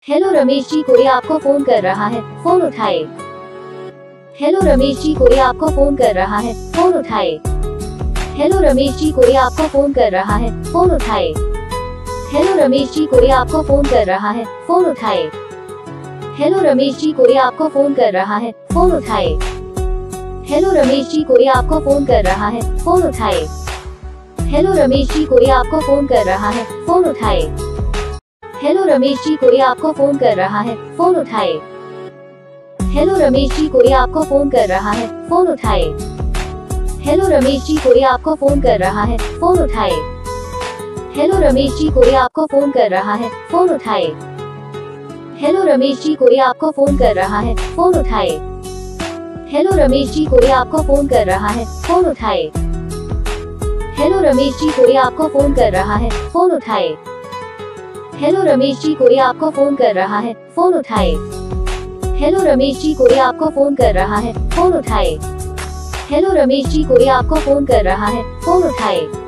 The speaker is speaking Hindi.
हेलो रमेश जी, कोई आपको फोन कर रहा है, फोन उठाए। हेलो रमेश जी, कोई आपको फोन कर रहा है, फोन उठाए। हेलो रमेश जी, कोई आपको फोन कर रहा है, फोन उठाए। हेलो रमेश जी, कोई आपको फोन कर रहा है, फोन उठाए। हेलो रमेश जी, कोई आपको फोन कर रहा है, फोन उठाए। हेलो रमेश जी, कोई आपको फोन कर रहा है, फोन उठाए। हेलो रमेश जी, कोई आपको फोन कर रहा है, फोन उठाए। हेलो रमेश जी, कोई आपको फोन कर रहा है, फोन उठाए। हेलो रमेश जी, कोई आपको फोन कर रहा है, फोन उठाए। हेलो रमेश जी, कोई आपको फोन कर रहा है, फोन उठाए। हेलो रमेश जी, कोई आपको फोन कर रहा है, फोन उठाए। हेलो रमेश जी, कोई आपको फोन कर रहा है, फोन उठाए। हेलो रमेश जी, कोई आपको फोन कर रहा है, फोन उठाए। हेलो रमेश जी, कोई आपको फोन कर रहा है, फोन उठाए। हेलो रमेश जी, कोई आपको फोन कर रहा है, फोन उठाए। हेलो रमेश जी, कोई आपको फोन कर रहा है, फोन उठाए। हेलो रमेश जी, कोई आपको फोन कर रहा है, फोन उठाए।